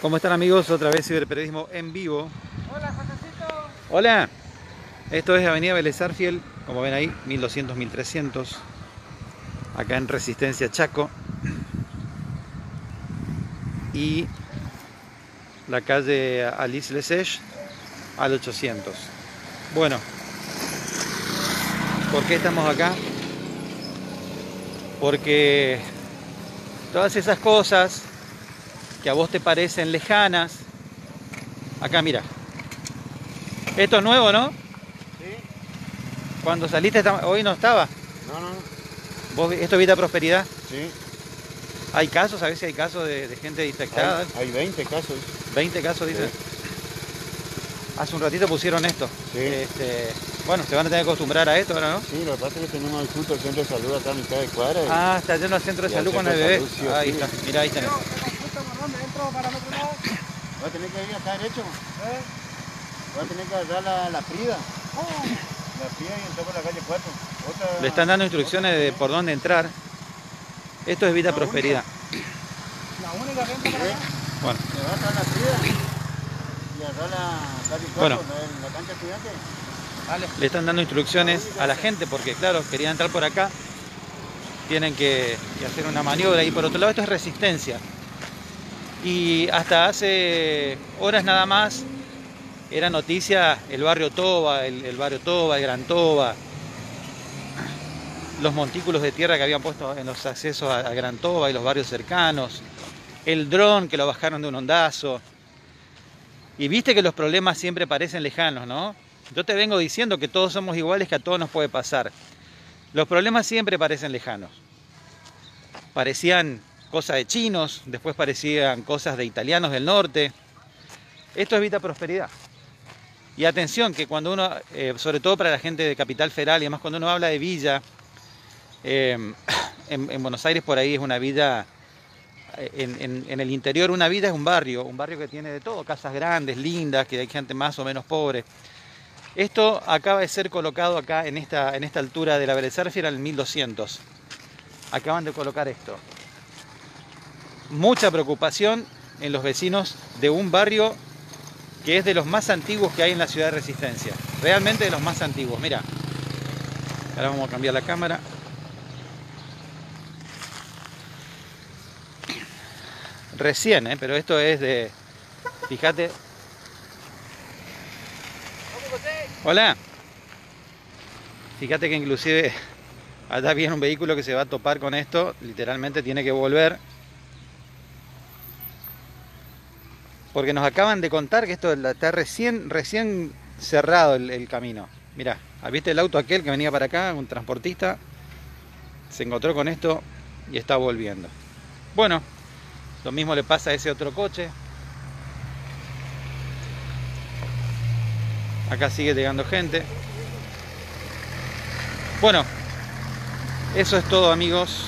¿Cómo están, amigos? Otra vez Ciberperiodismo en vivo. Hola, Josecito. Hola, esto es Avenida Vélez Sarsfield, como ven ahí, 1200-1300, acá en Resistencia, Chaco. Y la calle Alice Lesage al 800. Bueno, ¿por qué estamos acá? Porque todas esas cosas que a vos te parecen lejanas, acá mira, esto es nuevo, ¿no? Sí. Cuando saliste hoy no estaba. No. ¿Esto es Vida Prosperidad? Sí. ¿Hay casos? ¿Sabés si hay casos de gente infectada? Hay 20 casos. 20 casos, dicen. Sí. Hace un ratito pusieron esto. Sí. Bueno, se van a tener que acostumbrar a esto ahora, ¿no? Sí, lo que pasa es que tenemos el centro de salud acá a mitad de cuadra. Ah, está yendo al centro de y al salud con centro el de bebé. salud, sí, Ahí sí. está, mirá, ahí tenés. ¿Va a tener que ir acá derecho? ¿Va a tener que agarrar la Frida? La Frida y entrar por la calle 4. Le están dando instrucciones de por dónde entrar. Esto es Vida Prosperidad. La única que entra para acá. Bueno, Se va a agarrar la Frida y agarrar la calle 4, Bueno. la cancha estudiante. Dale. le están dando instrucciones a la gente porque, claro, querían entrar por acá. Tienen que hacer una maniobra. Y por otro lado, esto es Resistencia. Y hasta hace horas nada más era noticia el barrio Toba, el barrio Toba, el Gran Toba, los montículos de tierra que habían puesto en los accesos a Gran Toba y los barrios cercanos, el dron que lo bajaron de un ondazo. Y viste que los problemas siempre parecen lejanos, ¿no? Yo te vengo diciendo que todos somos iguales, que a todos nos puede pasar. Los problemas siempre parecen lejanos. Parecían cosas de chinos, después parecían cosas de italianos del norte. Esto es Vida Prosperidad. Y atención, que cuando uno, sobre todo para la gente de Capital Federal y además cuando uno habla de villa, en Buenos Aires por ahí es una villa, en el interior una villa es un barrio que tiene de todo, casas grandes, lindas, que hay gente más o menos pobre. Esto acaba de ser colocado acá en esta altura de la Vélez Sarsfield en el 1200. Acaban de colocar esto. Mucha preocupación en los vecinos de un barrio que es de los más antiguos que hay en la ciudad de Resistencia. Realmente de los más antiguos. Mira, ahora vamos a cambiar la cámara. Recién, pero esto es de... Fíjate. Hola. Fíjate que inclusive allá viene un vehículo que se va a topar con esto. Literalmente tiene que volver. Porque nos acaban de contar que esto está recién cerrado el camino. Mirá, ¿viste el auto aquel que venía para acá? Un transportista. Se encontró con esto y está volviendo. Bueno, lo mismo le pasa a ese otro coche. Acá sigue llegando gente. Bueno, eso es todo, amigos.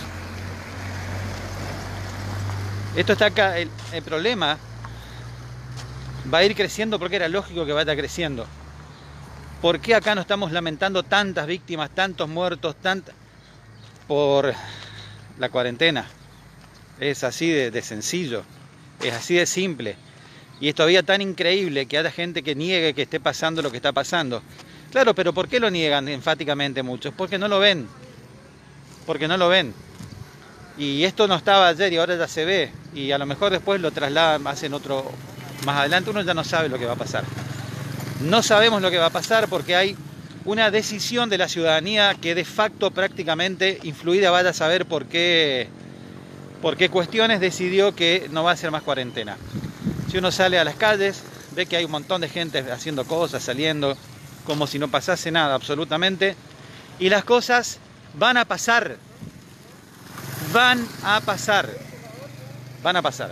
Esto está acá. El problema va a ir creciendo porque era lógico que vaya creciendo. ¿Por qué acá no estamos lamentando tantas víctimas, tantos muertos, por la cuarentena? Es así de sencillo, es así de simple. Y es todavía tan increíble que haya gente que niegue que esté pasando lo que está pasando. Claro, pero ¿por qué lo niegan enfáticamente muchos? Porque no lo ven. Porque no lo ven. Y esto no estaba ayer y ahora ya se ve. Y a lo mejor después lo trasladan, hacen otro... Más adelante uno ya no sabe lo que va a pasar. No sabemos lo que va a pasar porque hay una decisión de la ciudadanía que de facto prácticamente influida vaya a saber por qué cuestiones decidió que no va a ser más cuarentena. Si uno sale a las calles, ve que hay un montón de gente haciendo cosas, saliendo, como si no pasase nada absolutamente. Y las cosas van a pasar. Van a pasar. Van a pasar.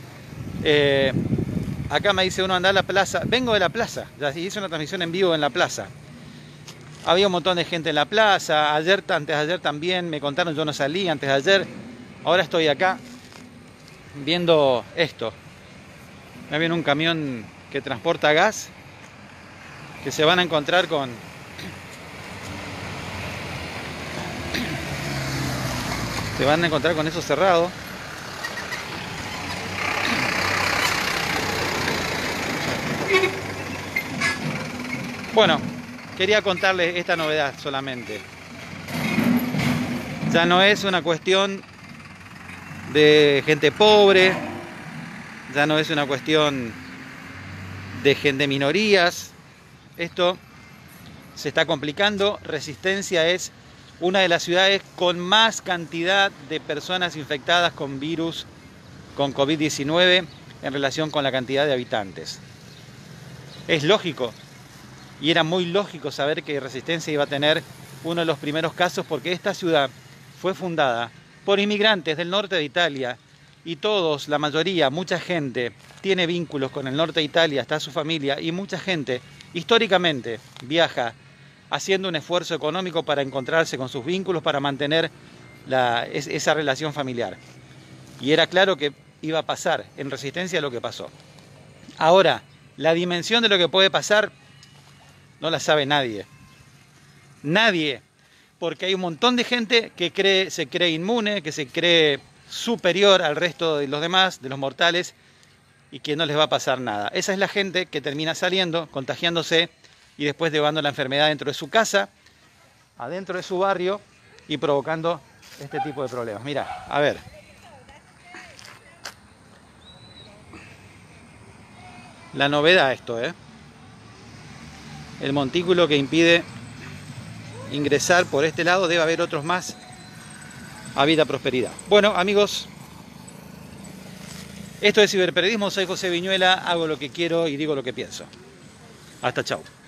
Acá me dice uno andar a la plaza. Vengo de la plaza. Ya hice una transmisión en vivo en la plaza. Había un montón de gente en la plaza. Ayer, antes de ayer también me contaron, yo no salí antes de ayer. Ahora estoy acá viendo esto. Me viene un camión que transporta gas. Que se van a encontrar con... Se van a encontrar con eso cerrado. Bueno, quería contarles esta novedad solamente. Ya no es una cuestión de gente pobre, ya no es una cuestión de gente de minorías. Esto se está complicando. Resistencia es una de las ciudades con más cantidad de personas infectadas con virus, con COVID-19 en relación con la cantidad de habitantes. Es lógico, y era muy lógico saber que Resistencia iba a tener uno de los primeros casos, porque esta ciudad fue fundada por inmigrantes del norte de Italia, y todos, la mayoría, mucha gente tiene vínculos con el norte de Italia, está su familia, y mucha gente históricamente viaja haciendo un esfuerzo económico para encontrarse con sus vínculos, para mantener esa relación familiar. Y era claro que iba a pasar en Resistencia lo que pasó. Ahora, la dimensión de lo que puede pasar no la sabe nadie. Nadie. Porque hay un montón de gente que se cree inmune, que se cree superior al resto de los demás, de los mortales, y que no les va a pasar nada. Esa es la gente que termina saliendo, contagiándose y después llevando la enfermedad dentro de su casa, adentro de su barrio y provocando este tipo de problemas. Mira, a ver. La novedad esto, El montículo que impide ingresar por este lado, debe haber otros más a Vida Prosperidad. Bueno, amigos, esto es Ciberperiodismo, soy José Viñuela, hago lo que quiero y digo lo que pienso. Hasta chau.